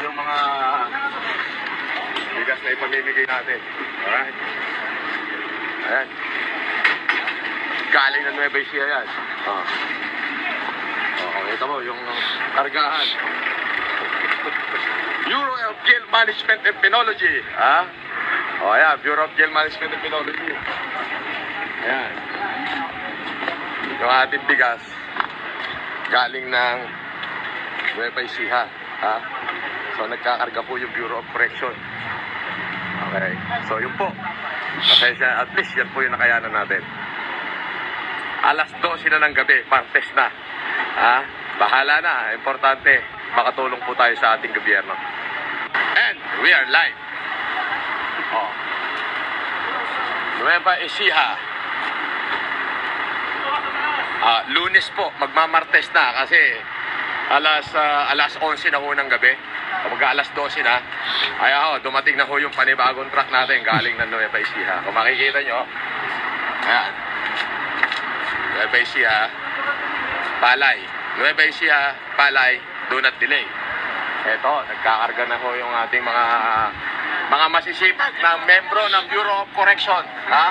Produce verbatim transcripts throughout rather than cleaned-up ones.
yung mga bigas na ipamimigay natin. Alright? Ayan. Galing ng Nueva Ecija yan. Oh. Oh, kita mo yung kargahan. Bureau of Jail Management and Penology. Ha? O, oh, ayan. Bureau of Jail Management and Penology. Ayan. Yung ating bigas galing ng Nueva Ecija. Ha? So, nagkakarga po yung Bureau of Correction. Okay. So, yun po. Pasensya, at least yan po yung nakayanan natin. Alas dose na ng gabi, Martes na. Ha? Bahala na. Importante, makatulong po tayo sa ating gobyerno. And we are live. Oh. Nueva Ecija. Ah, Lunes po, magmamartes na kasi alas uh, alas onse na ho ng gabi. Kapag alas dose na, ay ako, dumating na ho yung panibagong truck natin galing ng Nueva Ecija. Kung makikita nyo, ayan. Nueva Ecija, Palay. Nueva Ecija, Palay, do not delay. Eto, nagkakarga na ho yung ating mga mga masisipag na membro ng Bureau of Correction. Ha?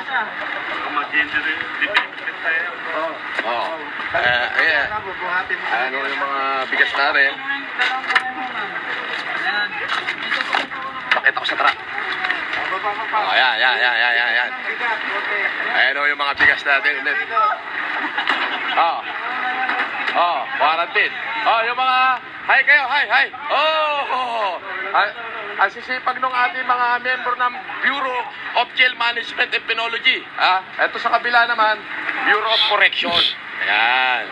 Oo. Oh. Uh, yeah. Ano yung mga bigas natin? Pakita ko sa truck. Oh, ayan, ayan, ayan, ayan, ayan. Ayan o yung mga bigas natin ulit. Oh. Oh, quarantine. Oh, yung mga... Hi kayo, hi, hi. Oh, oh. Ay, ang sisipag ng ating mga membro ng Bureau of Jail Management and Penology. Ah, ito sa kabila naman, Bureau of Correction. Ayan.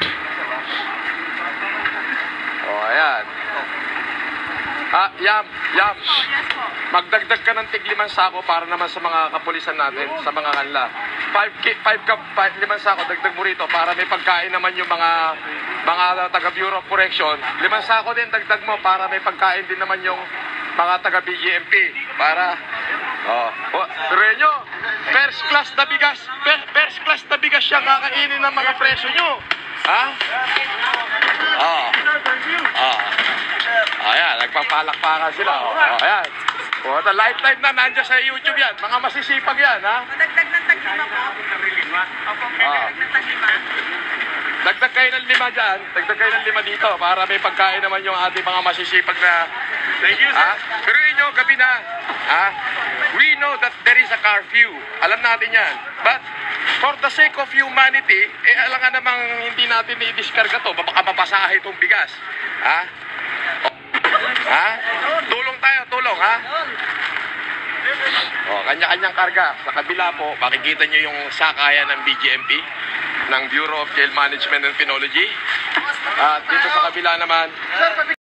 Oh, ayan. Ah, yam, yam. Magdagdag ka ng tig-limang sako para naman sa mga kapulisan natin, sa mga kanla. Five, five cup, five, limang sako, dagdag mo rito para may pagkain naman yung mga mga taga Bureau of Correction. Limang sako din, dagdag mo para may pagkain din naman yung mga taga B G M P. Para, oh, oh pero nyo, first class na bigas, first class na bigas siya kakainin ng mga preso nyo. Ha? Oh. Oh. Ayan, nagpapalakpakan sila. Oh, ayan. O, oh, lifetime na nandiyan sa YouTube yan. Mga masisipag yan, ha? Madagdag ng tag-lima po. Opo, madagdag ng tag-lima. Dagdag kayo ng lima dyan. Dagdag kayo ng lima dito para may pagkain naman yung ating mga masisipag na... Thank you, sir. Pero yun yung gabi na. Ha? We know that there is a curfew. Alam natin yan. But for the sake of humanity, eh alam nga namang hindi natin i-discarga to. Baka mapasahe itong bigas. Ha? Ha? Tulong tayo, tulong, ha? O, kanya-kanyang karga. Sa kabila po, makikita nyo yung sakayan ng B G M P, ng Bureau of Jail Management and Penology. At dito sa kabila naman,